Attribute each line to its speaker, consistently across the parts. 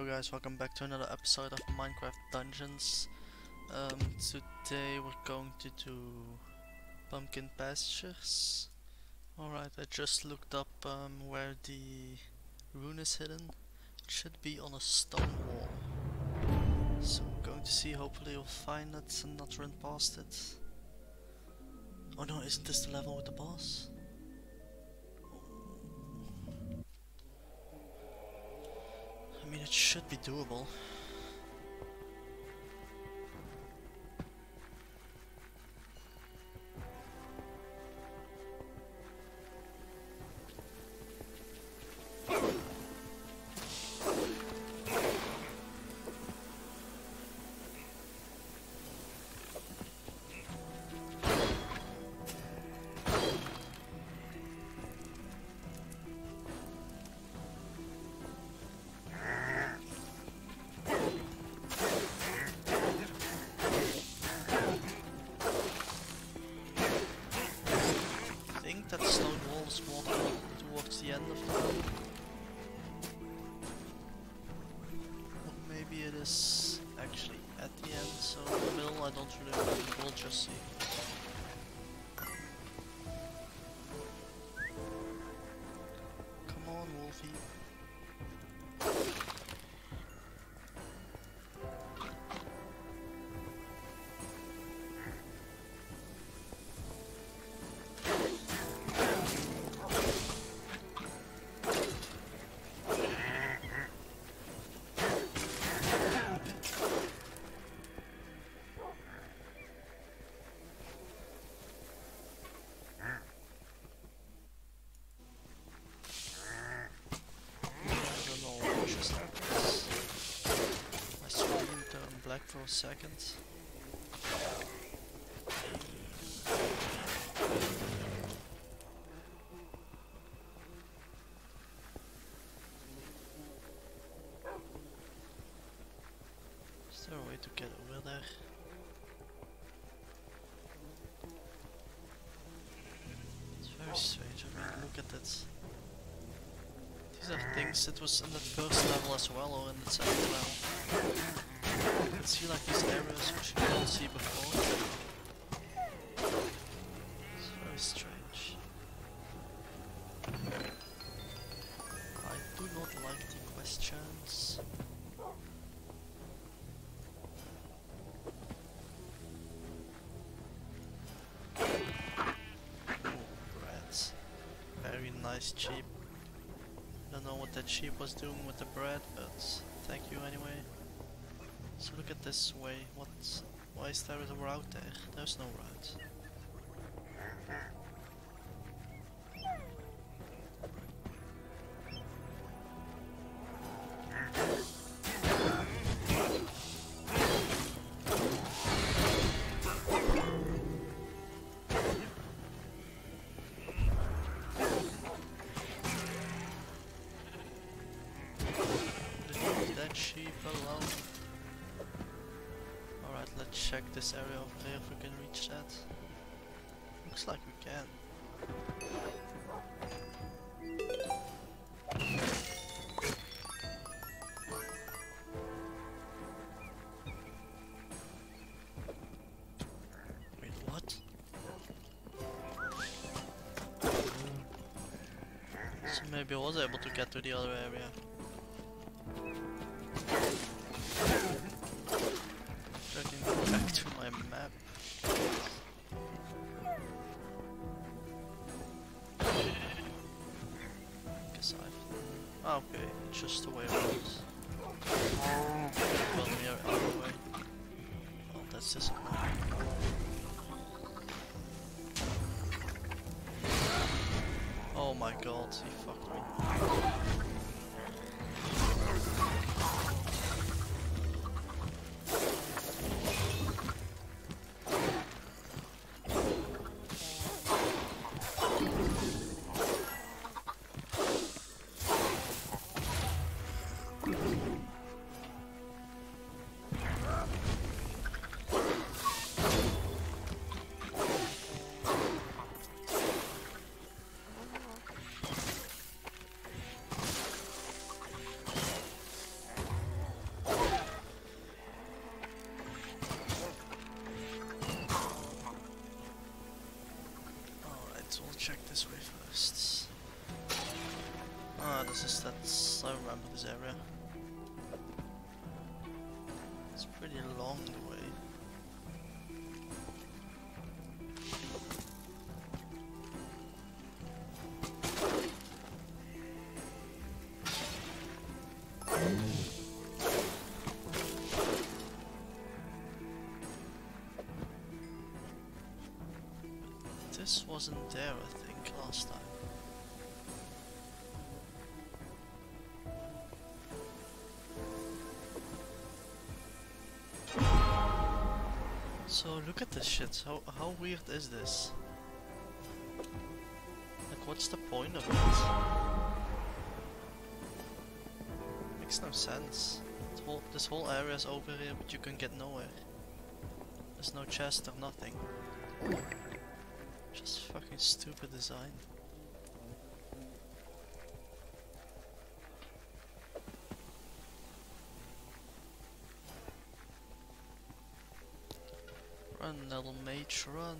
Speaker 1: Hello guys, welcome back to another episode of Minecraft Dungeons. Today we're going to do pumpkin pastures. Alright, I just looked up where the rune is hidden. It should be on a stone wall. So we're going to see, hopefully we'll find it and not run past it. Oh no, isn't this the level with the boss? I mean, it should be doable. That stone wall is more towards the end of the level. Or maybe it is actually at the end, so in the middle I don't really know, we'll just see. Come on, Wolfie. Black for a second. Is there a way to get over there? It's very strange. I mean, look at it. These are things that was in the first level as well, or in the second level. You can see like these areas which you couldn't see before. It's very strange. I do not like the questions. Oh, bread. Very nice sheep. I don't know what that sheep was doing with the bread, but thank you anyway. So look at this way. Why is there a route there? There's no route. Leave that sheep alone. Alright, let's check this area over there if we can reach that. Looks like we can. Wait, what? So maybe I was able to get to the other area. Back to my map. Guess I've... okay, it's just the way around. Well, we are out of the way. Oh, that's disappointing. Oh my god, he fucked me. pretty long the way. This wasn't there, I think, last time. So look at this shit. How weird is this? Like, what's the point of it? Makes no sense. This whole area is over here, but you can get nowhere. There's no chest or nothing. Just fucking stupid design. Run, little mage, run!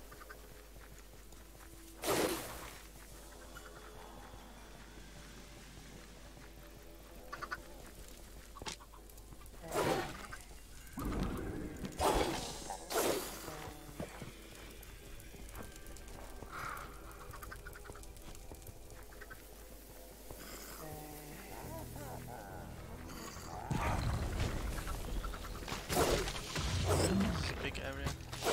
Speaker 1: Big area.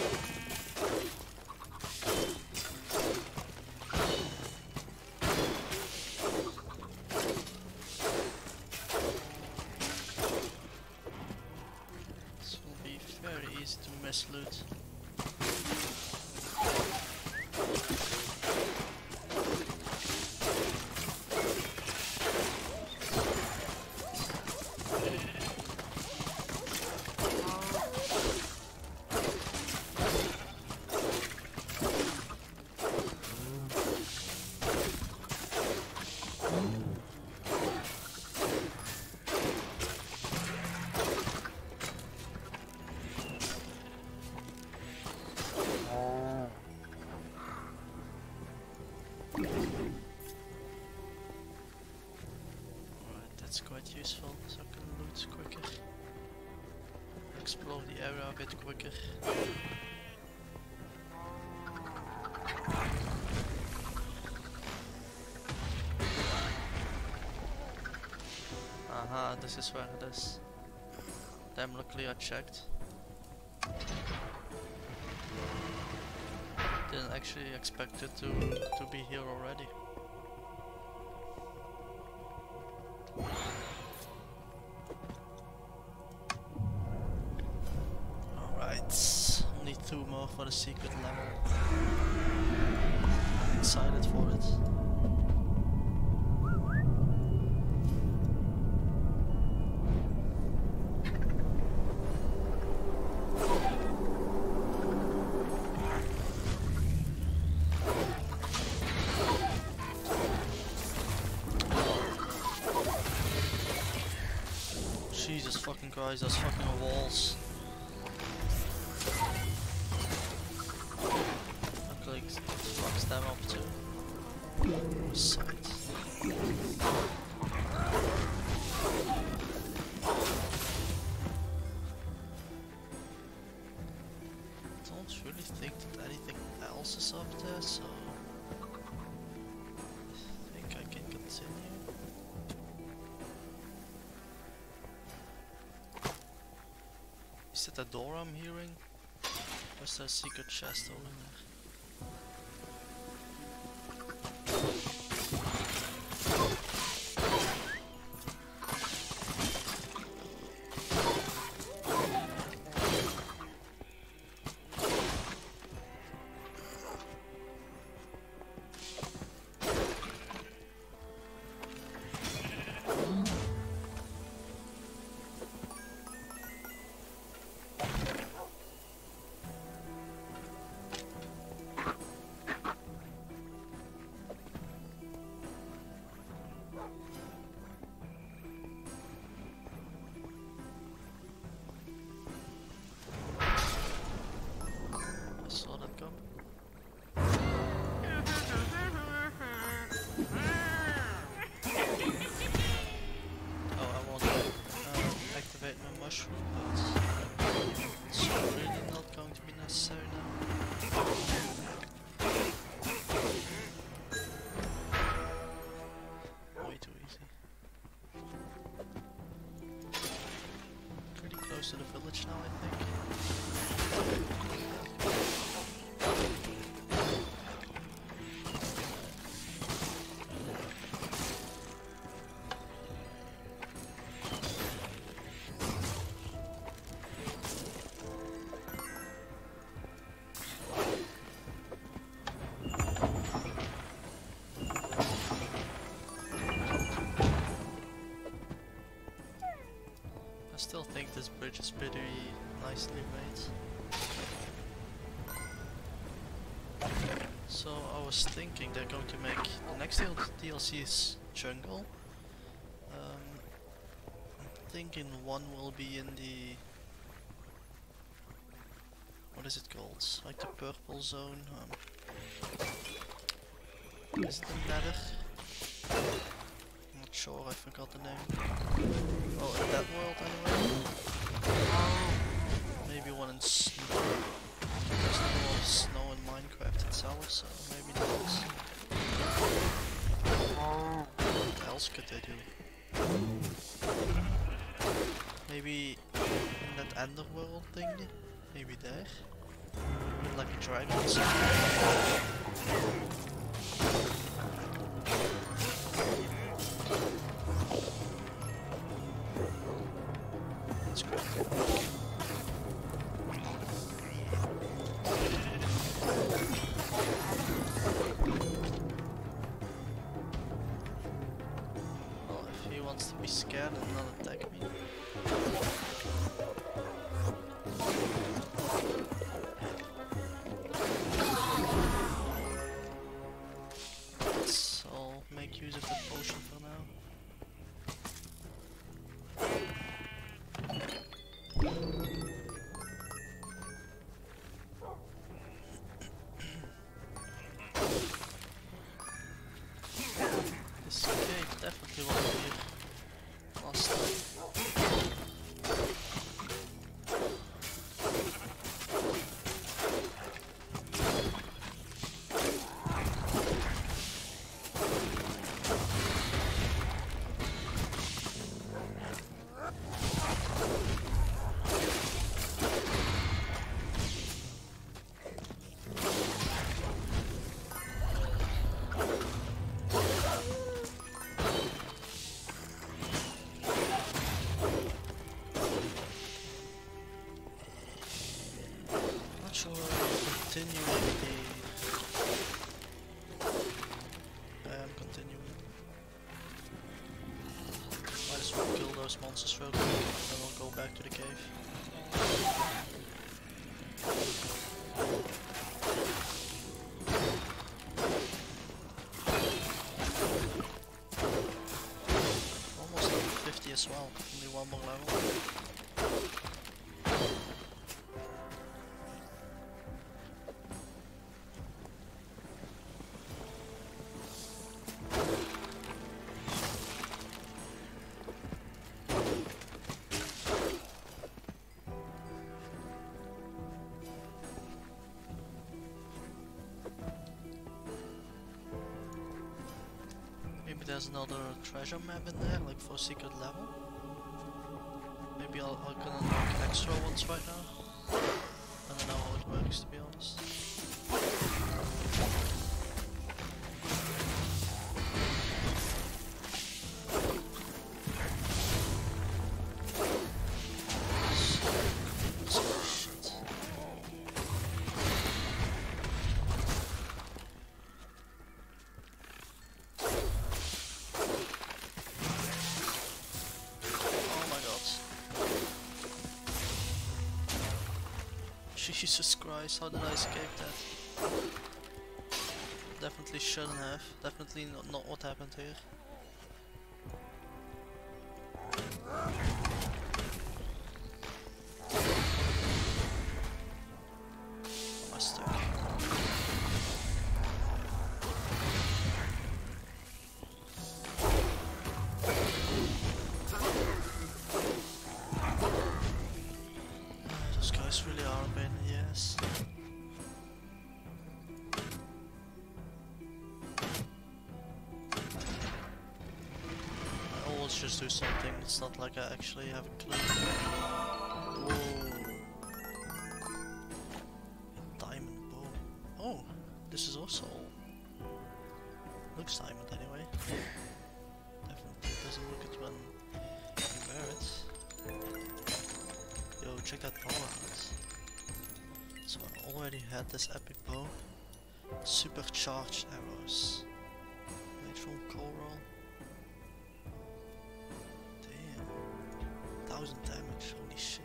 Speaker 1: This will be very easy to miss loot. That's quite useful, so I can loot quicker. Explore the area a bit quicker. Aha, this is where it is. Damn, luckily I checked. Didn't actually expect it to be here already. Alright, only 2 more for the secret level. I'm excited for it. Jesus fucking Christ, those fucking walls. Look like it fucks them up too. Side. Don't really think that anything else is up there, so I think I can continue. Is that a door I'm hearing? Or is there a secret chest over there? this bridge is pretty nicely made. So I was thinking they're going to make the next DLC is jungle. I'm thinking one will be in the, what is it called? Like the purple zone. Is it the Nether? I'm not sure. I forgot the name. Oh, in that world anyway. Maybe one in snow. There's not a lot of snow in Minecraft itself, so maybe that is. What else could they do? Maybe in that underworld thing? Maybe there? With like a dragon or something? That's great. Well, if he wants to be scared and not attack me. I'll make use of the potion for now. This cave definitely wasn't here last time. Sure, continue with the... I am continuing. Might as well kill those monsters real quick, then we'll go back to the cave. Almost level 50 as well, only one more level. Maybe there's another treasure map in there, like for a secret level. Maybe I can unlock extra ones right now. I don't know how it works, to be honest. Jesus Christ, how did I escape that? Definitely shouldn't have. Definitely not what happened here. Am I stuck? Those guys really are a pain in the ass. I always just do something, it's not like I actually have a clue. Whoa. A diamond bow. Oh, this is also... looks diamond anyway. Definitely doesn't look it when you wear it. Yo, check that power out. So I already had this epic bow. Supercharged arrows. Made from coral. Damn. 1000 damage, holy shit.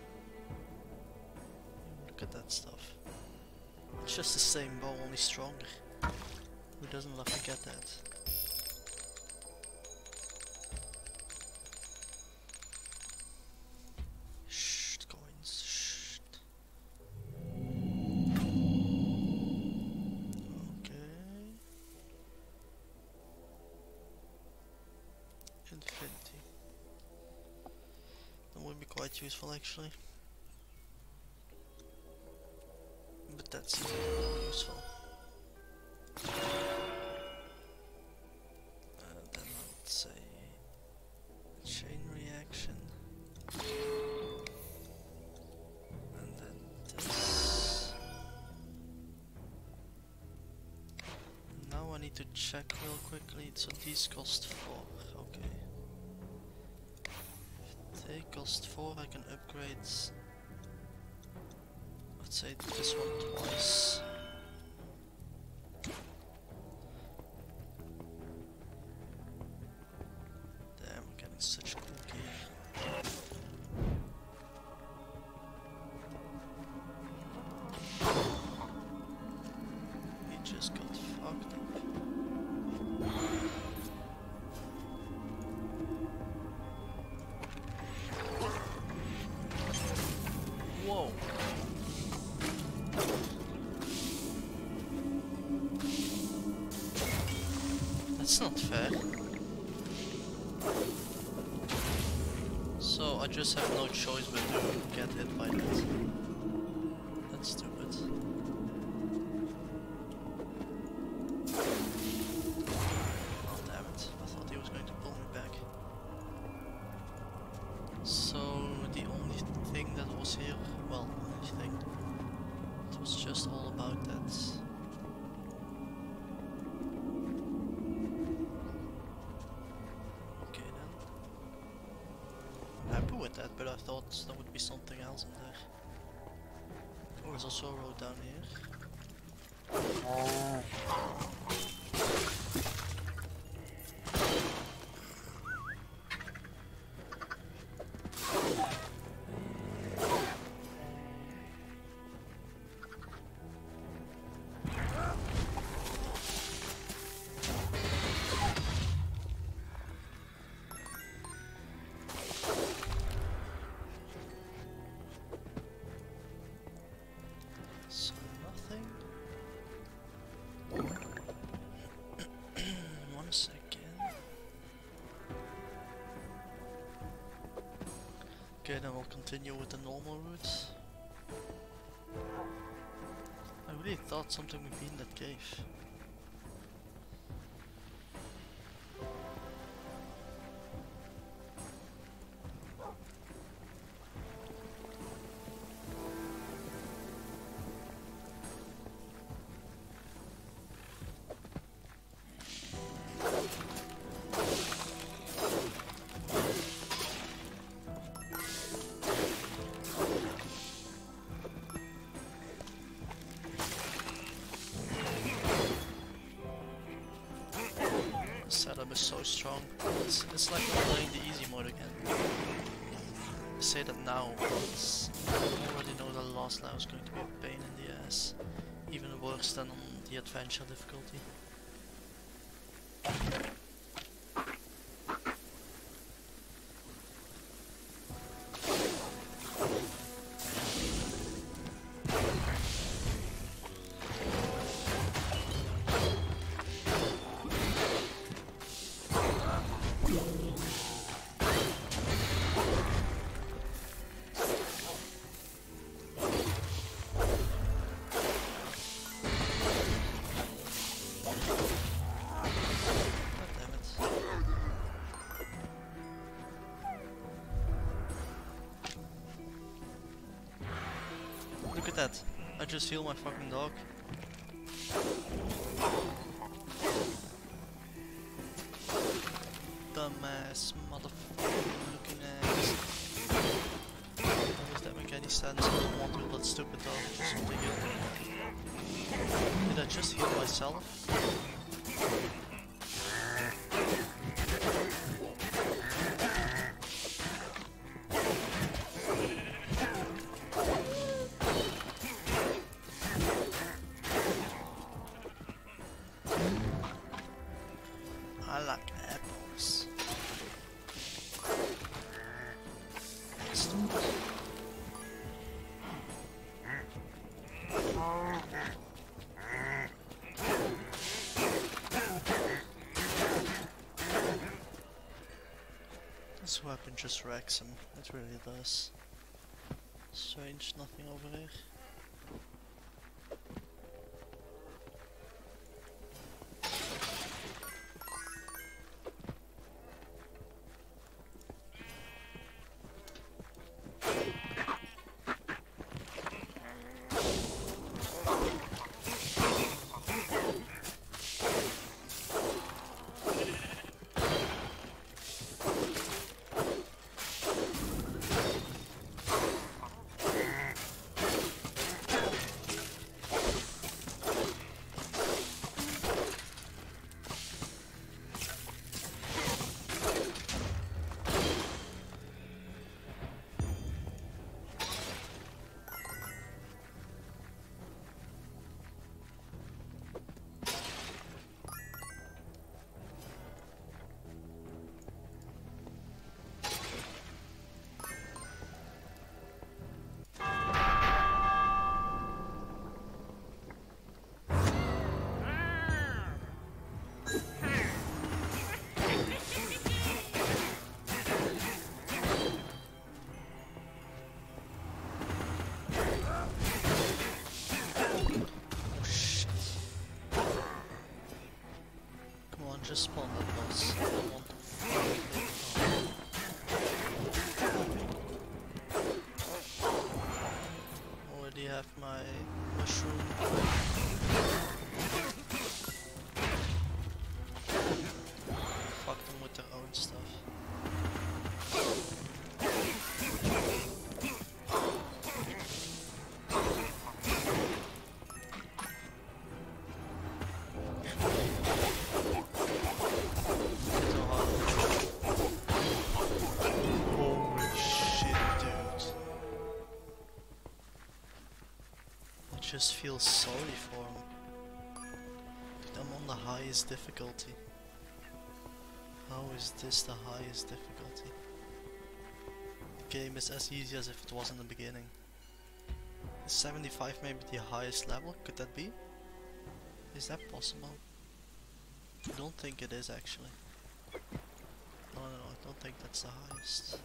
Speaker 1: Look at that stuff. It's just the same bow, only stronger. Who doesn't love to get that? Shh, coins. Shh. Okay. Infinity. That would be quite useful actually. But that's even more useful. Then I would say chain reaction. And then this. Now I need to check real quickly. So these cost 4. Okay. If they cost 4, I can upgrade. Let's say this one twice. Damn, I'm getting such cool gear. He just got fucked up. Whoa. That's not fair. So I just have no choice but to get hit by that. That's stupid. Oh damn it, I thought he was going to pull me back. So the only thing that was here, well, only thing, it was just all about that. That, but I thought there would be something else in there. Oh, there's also a road down here. So nothing. 1 second. Okay, then we'll continue with the normal route. I really thought something would be in that cave. Setup is so strong. It's like I'm playing the easy mode again. I say that now, but I already know that the last level is going to be a pain in the ass. Even worse than on the adventure difficulty. Look at that. I just healed my fucking dog. Dumbass motherfucking looking ass. Does that make any sense? I don't want to heal that stupid dog or something else. Did I just heal myself? weapon just wrecks him. It really does. Strange, nothing over here. Just spawn that boss. I don't want to fight it. Already have my mushroom. Fuck them with their own stuff. Just feel sorry for him. I'm on the highest difficulty. How is this the highest difficulty? The game is as easy as if it was in the beginning. Is 75 maybe the highest level? Could that be? Is that possible? I don't think it is actually. No, I don't think that's the highest.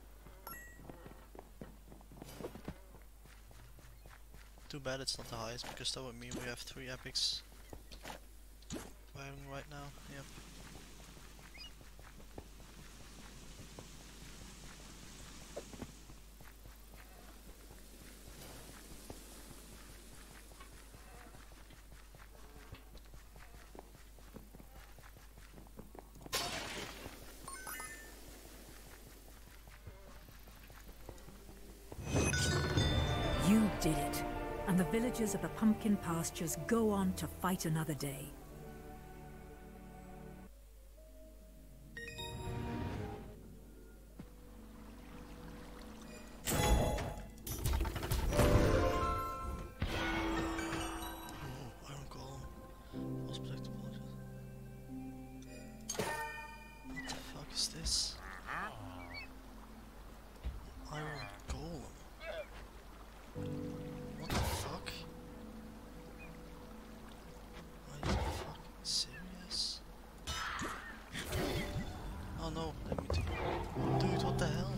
Speaker 1: Too bad it's not the highest, because that would mean we have 3 epics firing right now. Yep.
Speaker 2: You did it. And the villagers of the pumpkin pastures go on to fight another day.
Speaker 1: What the fuck is this? Iron Golem. What the fuck? Are you fucking serious? Oh no, let me do. Dude, what the hell?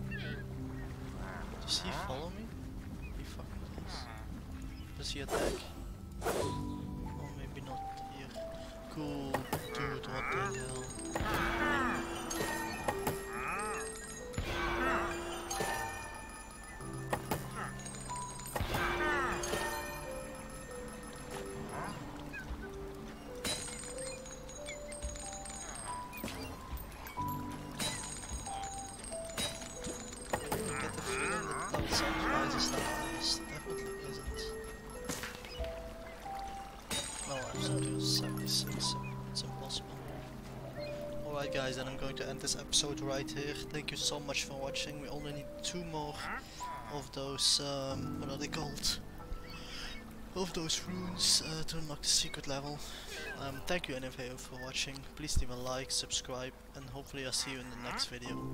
Speaker 1: Does he follow me? He fucking does. Does he attack? Oh, maybe not here. Cool. Dude, what the hell? Definitely isn't. No, I'm something 76, so it's impossible. Alright guys, then I'm going to end this episode right here. Thank you so much for watching. We only need 2 more of those, what are they called? Of those runes to unlock the secret level. Thank you anyway for watching. Please leave a like, subscribe, and hopefully I'll see you in the next video.